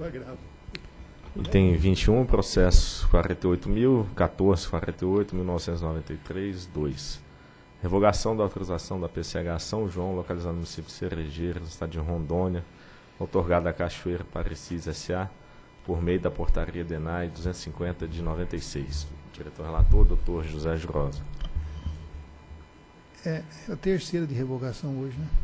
Item 21, processo 48.014.48.1993.2. Revogação da autorização da PCH São João, localizada no município de Cerejeiras, no estado de Rondônia, outorgada à Cachoeira Parecis S.A., por meio da portaria DENAI 250 de 96. Diretor-relator, doutor José Jurosa. É a terceira de revogação hoje, né?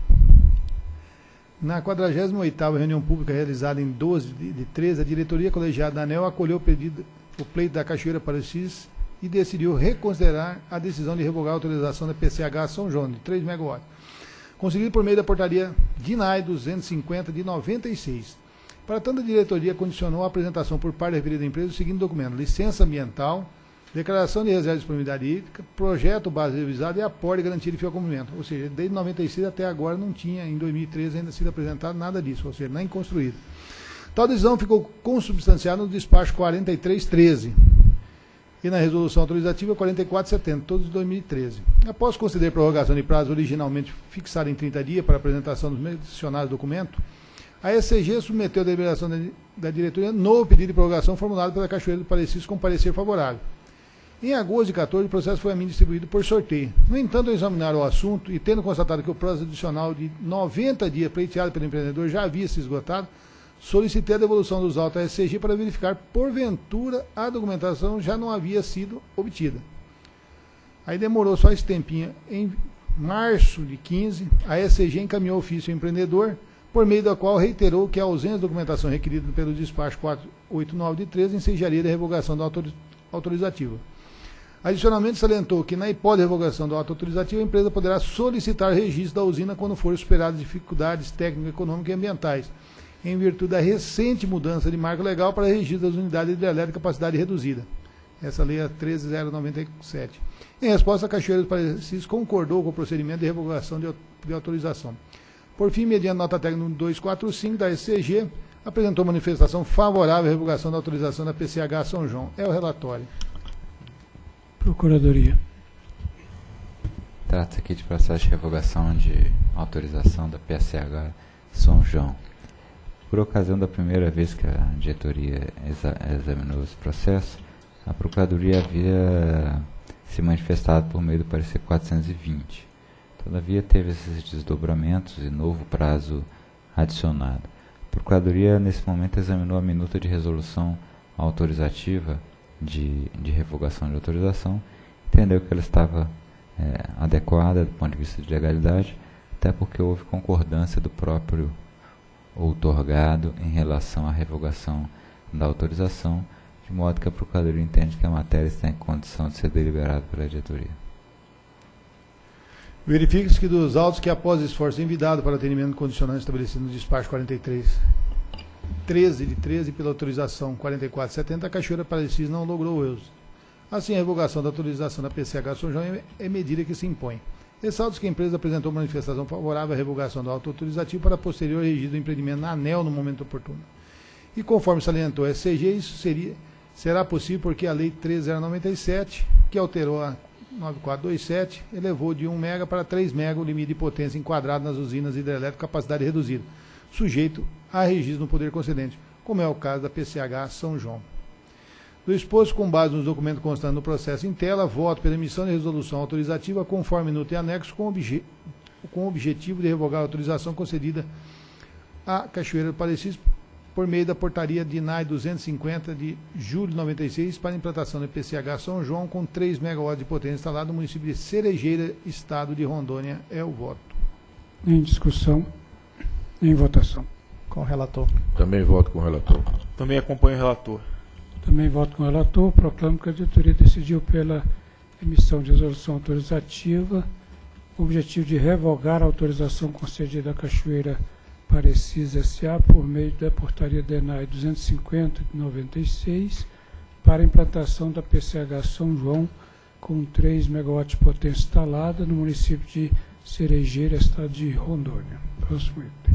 Na 48ª reunião pública realizada em 12 de 13, a diretoria colegiada da ANEEL acolheu o pleito da Cachoeira Parecis e decidiu reconsiderar a decisão de revogar a autorização da PCH São João, de 3 MW, conseguido por meio da portaria DINAI 250 de 96. Para tanto, a diretoria condicionou a apresentação por parte da referida empresa do seguinte documento: licença ambiental, declaração de reserva de disponibilidade hídrica, projeto base revisado e aporte de garantia de fiel cumprimento. Ou seja, desde 96 até agora não tinha, em 2013, ainda sido apresentado nada disso, ou seja, nem construído. Tal decisão ficou consubstanciada no despacho 4313 e na resolução autorizativa 4470, todos de 2013. Após considerar a prorrogação de prazo originalmente fixada em 30 dias para apresentação dos mencionados documentos, a ECG submeteu a deliberação da diretoria novo pedido de prorrogação formulado pela Cachoeira do Parecis com parecer favorável. Em agosto de 14, o processo foi a mim distribuído por sorteio. No entanto, ao examinar o assunto e tendo constatado que o prazo adicional de 90 dias pleiteado pelo empreendedor já havia se esgotado, solicitei a devolução dos autos à SCG para verificar, porventura, a documentação já não havia sido obtida. Aí demorou só esse tempinho. Em março de 15, a SCG encaminhou ofício ao empreendedor, por meio da qual reiterou que a ausência de documentação requerida pelo despacho 489 de 13 ensejaria a revogação da autorizativa. Adicionalmente, salientou que, na hipótese de revogação do auto autorizativo, a empresa poderá solicitar registro da usina quando forem superadas dificuldades técnicas, econômicas e ambientais, em virtude da recente mudança de marco legal para registro das unidades hidrelétricas de capacidade reduzida. Essa lei é 13.097. Em resposta, a Cachoeira do Parecis concordou com o procedimento de revogação de autorização. Por fim, mediante nota técnica 245 da SCG, apresentou manifestação favorável à revogação da autorização da PCH São João. É o relatório. Procuradoria. Trata-se aqui de processo de revogação de autorização da PCH São João. Por ocasião da primeira vez que a diretoria examinou esse processo, a Procuradoria havia se manifestado por meio do parecer 420. Todavia, teve esses desdobramentos e novo prazo adicionado. A Procuradoria, nesse momento, examinou a minuta de resolução autorizativa de revogação de autorização, entendeu que ela estava adequada do ponto de vista de legalidade, até porque houve concordância do próprio outorgado em relação à revogação da autorização, de modo que a Procuradoria entende que a matéria está em condição de ser deliberada pela diretoria. Verifique-se que dos autos que, após esforço envidado para atendimento condicionante estabelecido no despacho 4313 de 13 pela autorização 4470, a Cachoeira Parecis não logrou êxito. Assim, a revogação da autorização da PCH São João é medida que se impõe. Ressalta-se que a empresa apresentou manifestação favorável à revogação do auto autorizativo para posterior registro do empreendimento na ANEEL no momento oportuno. E conforme salientou a SCG, isso será possível porque a Lei 13.097, que alterou a 9427, elevou de 1 MB para 3 MB o limite de potência enquadrado nas usinas hidrelétricas com capacidade reduzida, sujeito a registro no poder concedente, como é o caso da PCH São João. Do exposto, com base nos documentos constantes no processo em tela, voto pela emissão de resolução autorizativa conforme minuto e anexo com o objetivo de revogar a autorização concedida à Cachoeira do Parecis por meio da portaria DINAI 250 de julho de 96 para a implantação da PCH São João com 3 MW de potência instalada no município de Cerejeira, estado de Rondônia. É o voto. Em discussão, em votação. Com o relator. Também voto com o relator. Também acompanho o relator. Também voto com o relator. Proclamo que a diretoria decidiu pela emissão de resolução autorizativa o objetivo de revogar a autorização concedida à Cachoeira Parecis S.A. por meio da portaria DENAI 250 de 96 para a implantação da PCH São João com 3 MW de potência instalada no município de Cerejeira, estado de Rondônia. Próximo item.